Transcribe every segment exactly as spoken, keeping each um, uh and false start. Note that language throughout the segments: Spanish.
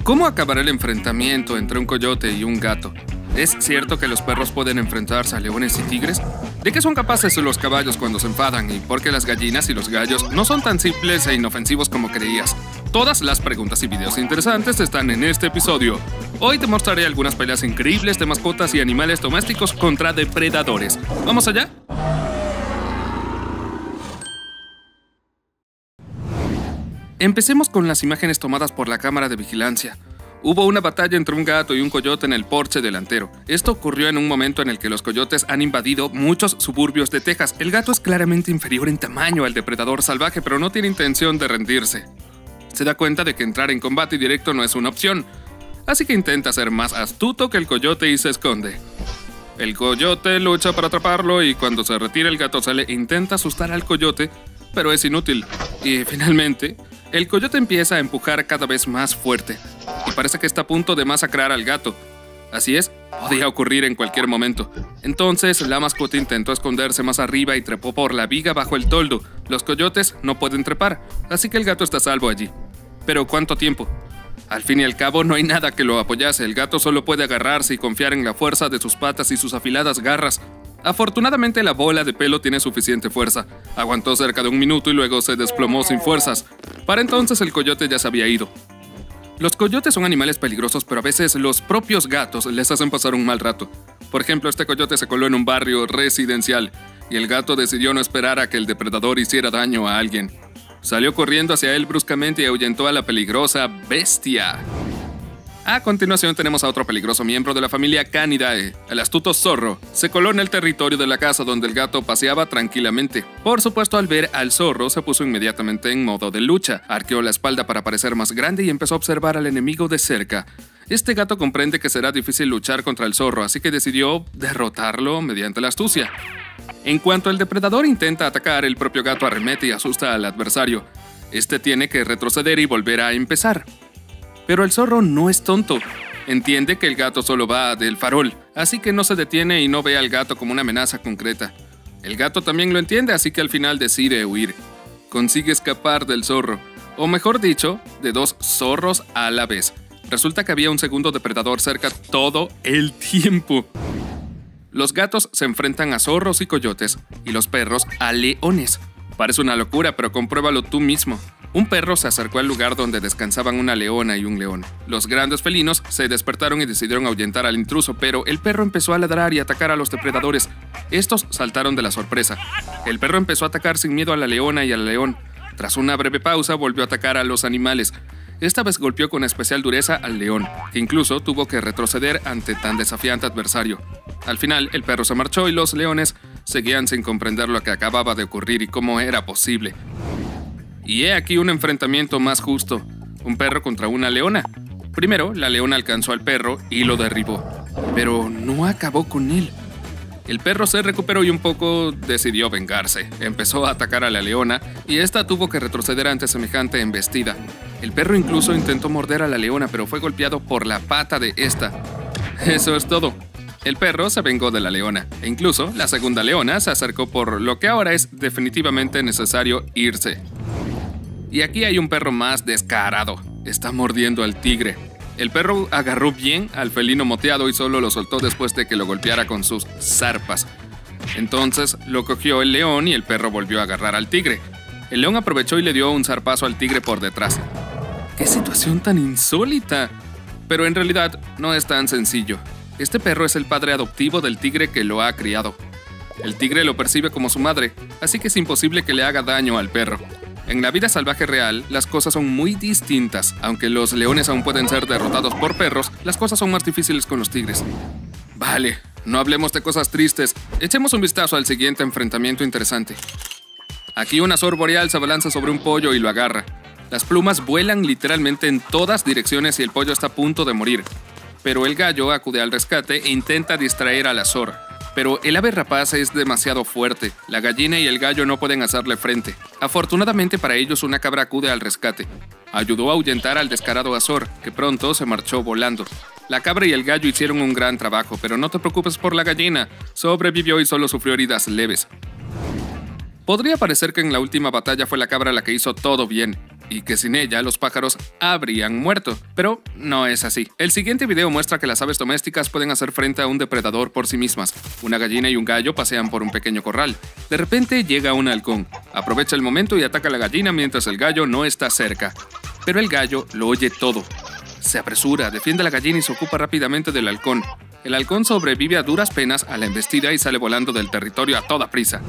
¿Cómo acabará el enfrentamiento entre un coyote y un gato? ¿Es cierto que los perros pueden enfrentarse a leones y tigres? ¿De qué son capaces los caballos cuando se enfadan? ¿Y por qué las gallinas y los gallos no son tan simples e inofensivos como creías? Todas las preguntas y videos interesantes están en este episodio. Hoy te mostraré algunas peleas increíbles de mascotas y animales domésticos contra depredadores. ¿Vamos allá? Empecemos con las imágenes tomadas por la cámara de vigilancia. Hubo una batalla entre un gato y un coyote en el porche delantero. Esto ocurrió en un momento en el que los coyotes han invadido muchos suburbios de Texas. El gato es claramente inferior en tamaño al depredador salvaje, pero no tiene intención de rendirse. Se da cuenta de que entrar en combate directo no es una opción, así que intenta ser más astuto que el coyote y se esconde. El coyote lucha para atraparlo y cuando se retira el gato sale e intenta asustar al coyote, pero es inútil. Y finalmente, el coyote empieza a empujar cada vez más fuerte y parece que está a punto de masacrar al gato. Así es, podía ocurrir en cualquier momento. Entonces, la mascota intentó esconderse más arriba y trepó por la viga bajo el toldo. Los coyotes no pueden trepar, así que el gato está a salvo allí. ¿Pero cuánto tiempo? Al fin y al cabo, no hay nada que lo apoyase. El gato solo puede agarrarse y confiar en la fuerza de sus patas y sus afiladas garras. Afortunadamente, la bola de pelo tiene suficiente fuerza. Aguantó cerca de un minuto y luego se desplomó sin fuerzas. Para entonces, el coyote ya se había ido. Los coyotes son animales peligrosos, pero a veces los propios gatos les hacen pasar un mal rato. Por ejemplo, este coyote se coló en un barrio residencial y el gato decidió no esperar a que el depredador hiciera daño a alguien. Salió corriendo hacia él bruscamente y ahuyentó a la peligrosa bestia. A continuación tenemos a otro peligroso miembro de la familia Canidae, el astuto zorro. Se coló en el territorio de la casa donde el gato paseaba tranquilamente. Por supuesto, al ver al zorro, se puso inmediatamente en modo de lucha. Arqueó la espalda para parecer más grande y empezó a observar al enemigo de cerca. Este gato comprende que será difícil luchar contra el zorro, así que decidió derrotarlo mediante la astucia. En cuanto el depredador intenta atacar, el propio gato arremete y asusta al adversario. Este tiene que retroceder y volver a empezar. Pero el zorro no es tonto. Entiende que el gato solo va del farol, así que no se detiene y no ve al gato como una amenaza concreta. El gato también lo entiende, así que al final decide huir. Consigue escapar del zorro, o mejor dicho, de dos zorros a la vez. Resulta que había un segundo depredador cerca todo el tiempo. Los gatos se enfrentan a zorros y coyotes, y los perros a leones. Parece una locura, pero compruébalo tú mismo. Un perro se acercó al lugar donde descansaban una leona y un león. Los grandes felinos se despertaron y decidieron ahuyentar al intruso, pero el perro empezó a ladrar y atacar a los depredadores. Estos saltaron de la sorpresa. El perro empezó a atacar sin miedo a la leona y al león. Tras una breve pausa, volvió a atacar a los animales. Esta vez golpeó con especial dureza al león, que incluso tuvo que retroceder ante tan desafiante adversario. Al final, el perro se marchó y los leones seguían sin comprender lo que acababa de ocurrir y cómo era posible. Y he aquí un enfrentamiento más justo, un perro contra una leona. Primero, la leona alcanzó al perro y lo derribó, pero no acabó con él. El perro se recuperó y un poco decidió vengarse. Empezó a atacar a la leona y esta tuvo que retroceder ante semejante embestida. El perro incluso intentó morder a la leona, pero fue golpeado por la pata de esta. Eso es todo. El perro se vengó de la leona, e incluso la segunda leona se acercó por lo que ahora es definitivamente necesario irse. Y aquí hay un perro más descarado. Está mordiendo al tigre. El perro agarró bien al felino moteado y solo lo soltó después de que lo golpeara con sus zarpas. Entonces lo cogió el león y el perro volvió a agarrar al tigre. El león aprovechó y le dio un zarpazo al tigre por detrás. ¡Qué situación tan insólita! Pero en realidad no es tan sencillo. Este perro es el padre adoptivo del tigre que lo ha criado. El tigre lo percibe como su madre, así que es imposible que le haga daño al perro. En la vida salvaje real, las cosas son muy distintas. Aunque los leones aún pueden ser derrotados por perros, las cosas son más difíciles con los tigres. Vale, no hablemos de cosas tristes. Echemos un vistazo al siguiente enfrentamiento interesante. Aquí un azor boreal se abalanza sobre un pollo y lo agarra. Las plumas vuelan literalmente en todas direcciones y el pollo está a punto de morir. Pero el gallo acude al rescate e intenta distraer al azor. Pero el ave rapaz es demasiado fuerte. La gallina y el gallo no pueden hacerle frente. Afortunadamente para ellos, una cabra acude al rescate. Ayudó a ahuyentar al descarado azor, que pronto se marchó volando. La cabra y el gallo hicieron un gran trabajo, pero no te preocupes por la gallina. Sobrevivió y solo sufrió heridas leves. Podría parecer que en la última batalla fue la cabra la que hizo todo bien, y que sin ella los pájaros habrían muerto. Pero no es así. El siguiente video muestra que las aves domésticas pueden hacer frente a un depredador por sí mismas. Una gallina y un gallo pasean por un pequeño corral. De repente llega un halcón. Aprovecha el momento y ataca a la gallina mientras el gallo no está cerca. Pero el gallo lo oye todo. Se apresura, defiende a la gallina y se ocupa rápidamente del halcón. El halcón sobrevive a duras penas a la embestida y sale volando del territorio a toda prisa.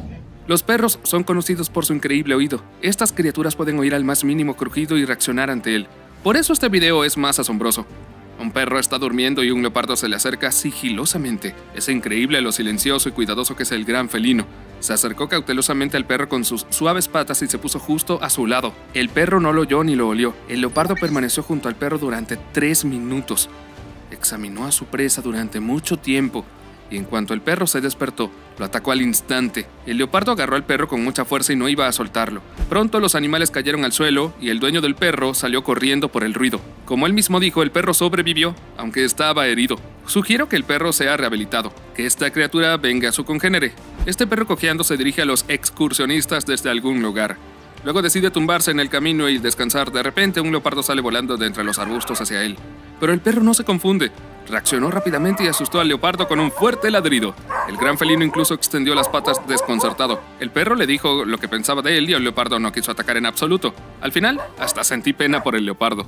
Los perros son conocidos por su increíble oído. Estas criaturas pueden oír al más mínimo crujido y reaccionar ante él. Por eso este video es más asombroso. Un perro está durmiendo y un leopardo se le acerca sigilosamente. Es increíble lo silencioso y cuidadoso que es el gran felino. Se acercó cautelosamente al perro con sus suaves patas y se puso justo a su lado. El perro no lo oyó ni lo olió. El leopardo permaneció junto al perro durante tres minutos. Examinó a su presa durante mucho tiempo. Y en cuanto el perro se despertó, lo atacó al instante. El leopardo agarró al perro con mucha fuerza y no iba a soltarlo. Pronto los animales cayeron al suelo y el dueño del perro salió corriendo por el ruido. Como él mismo dijo, el perro sobrevivió, aunque estaba herido. Sugiero que el perro sea rehabilitado, que esta criatura venga a su congénere. Este perro cojeando se dirige a los excursionistas desde algún lugar. Luego decide tumbarse en el camino y descansar. De repente, un leopardo sale volando de entre los arbustos hacia él. Pero el perro no se confunde. Reaccionó rápidamente y asustó al leopardo con un fuerte ladrido. El gran felino incluso extendió las patas desconcertado. El perro le dijo lo que pensaba de él y el leopardo no quiso atacar en absoluto. Al final, hasta sentí pena por el leopardo.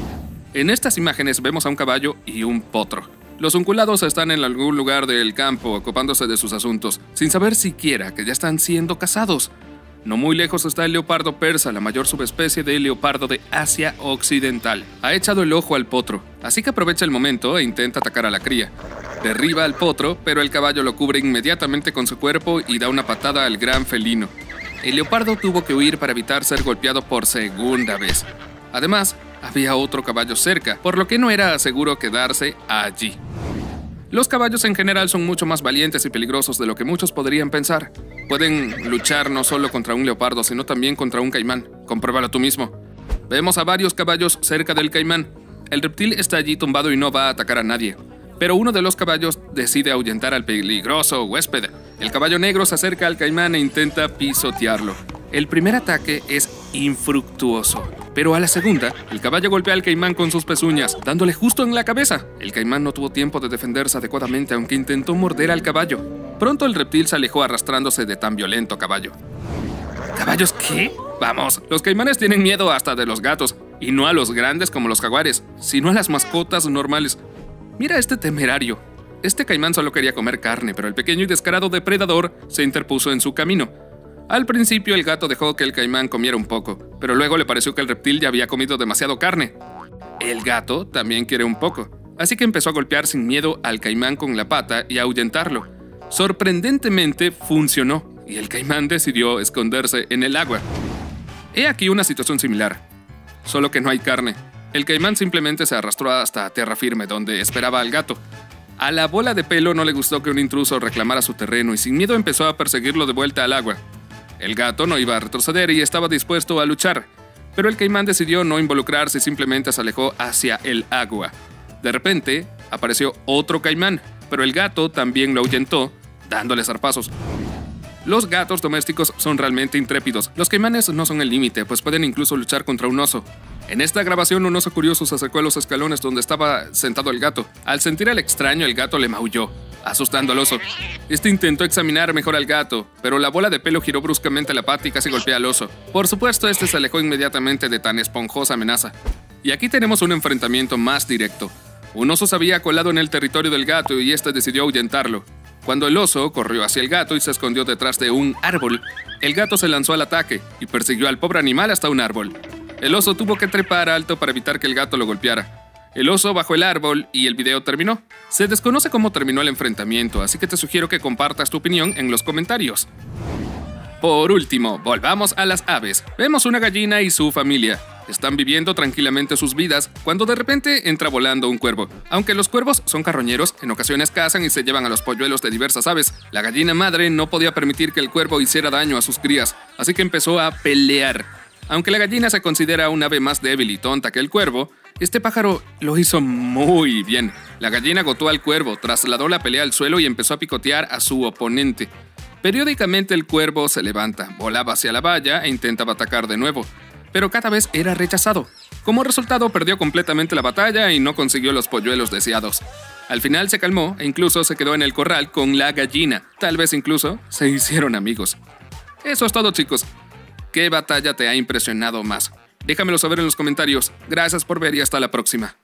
En estas imágenes vemos a un caballo y un potro. Los unculados están en algún lugar del campo ocupándose de sus asuntos, sin saber siquiera que ya están siendo cazados. No muy lejos está el leopardo persa, la mayor subespecie de leopardo de Asia Occidental. Ha echado el ojo al potro, así que aprovecha el momento e intenta atacar a la cría. Derriba al potro, pero el caballo lo cubre inmediatamente con su cuerpo y da una patada al gran felino. El leopardo tuvo que huir para evitar ser golpeado por segunda vez. Además, había otro caballo cerca, por lo que no era seguro quedarse allí. Los caballos en general son mucho más valientes y peligrosos de lo que muchos podrían pensar. Pueden luchar no solo contra un leopardo, sino también contra un caimán. Compruébalo tú mismo. Vemos a varios caballos cerca del caimán. El reptil está allí tumbado y no va a atacar a nadie. Pero uno de los caballos decide ahuyentar al peligroso huésped. El caballo negro se acerca al caimán e intenta pisotearlo. El primer ataque es infructuoso, pero a la segunda, el caballo golpea al caimán con sus pezuñas, dándole justo en la cabeza. El caimán no tuvo tiempo de defenderse adecuadamente, aunque intentó morder al caballo. Pronto el reptil se alejó arrastrándose de tan violento caballo. ¿Caballos qué? Vamos, los caimanes tienen miedo hasta de los gatos, y no a los grandes como los jaguares, sino a las mascotas normales. Mira este temerario. Este caimán solo quería comer carne, pero el pequeño y descarado depredador se interpuso en su camino. Al principio el gato dejó que el caimán comiera un poco, pero luego le pareció que el reptil ya había comido demasiado carne. El gato también quiere un poco, así que empezó a golpear sin miedo al caimán con la pata y a ahuyentarlo. Sorprendentemente funcionó, y el caimán decidió esconderse en el agua. He aquí una situación similar, solo que no hay carne. El caimán simplemente se arrastró hasta tierra firme, donde esperaba al gato. A la bola de pelo no le gustó que un intruso reclamara su terreno y sin miedo empezó a perseguirlo de vuelta al agua. El gato no iba a retroceder y estaba dispuesto a luchar, pero el caimán decidió no involucrarse y simplemente se alejó hacia el agua. De repente, apareció otro caimán, pero el gato también lo ahuyentó, dándole zarpazos. Los gatos domésticos son realmente intrépidos. Los caimanes no son el límite, pues pueden incluso luchar contra un oso. En esta grabación, un oso curioso se acercó a los escalones donde estaba sentado el gato. Al sentir al extraño, el gato le maulló, asustando al oso. Este intentó examinar mejor al gato, pero la bola de pelo giró bruscamente la pata y casi golpea al oso. Por supuesto, este se alejó inmediatamente de tan esponjosa amenaza. Y aquí tenemos un enfrentamiento más directo. Un oso se había colado en el territorio del gato y este decidió ahuyentarlo. Cuando el oso corrió hacia el gato y se escondió detrás de un árbol, el gato se lanzó al ataque y persiguió al pobre animal hasta un árbol. El oso tuvo que trepar alto para evitar que el gato lo golpeara. El oso bajó el árbol y el video terminó. Se desconoce cómo terminó el enfrentamiento, así que te sugiero que compartas tu opinión en los comentarios. Por último, volvamos a las aves. Vemos una gallina y su familia. Están viviendo tranquilamente sus vidas cuando de repente entra volando un cuervo. Aunque los cuervos son carroñeros, en ocasiones cazan y se llevan a los polluelos de diversas aves. La gallina madre no podía permitir que el cuervo hiciera daño a sus crías, así que empezó a pelear. Aunque la gallina se considera un ave más débil y tonta que el cuervo, este pájaro lo hizo muy bien. La gallina agotó al cuervo, trasladó la pelea al suelo y empezó a picotear a su oponente. Periódicamente el cuervo se levanta, volaba hacia la valla e intentaba atacar de nuevo. pero cada vez era rechazado. Como resultado, perdió completamente la batalla y no consiguió los polluelos deseados. Al final se calmó e incluso se quedó en el corral con la gallina. Tal vez incluso se hicieron amigos. Eso es todo, chicos. ¿Qué batalla te ha impresionado más? Déjamelo saber en los comentarios. Gracias por ver y hasta la próxima.